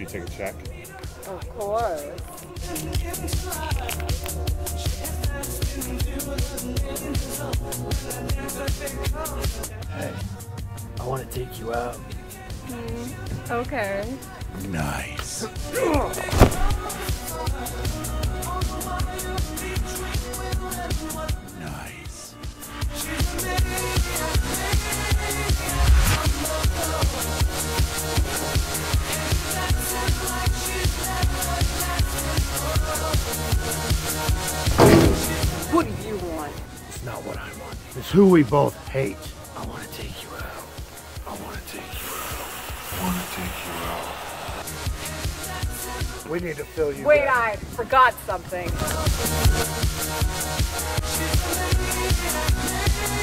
take a check? Of course. Hey, I want to take you out. Okay. Nice. Nice. What do you want? It's not what I want. It's who we both hate. I want to take you out. I want to take you out. I want to take you out. We need to fill you Wait, in. I forgot something.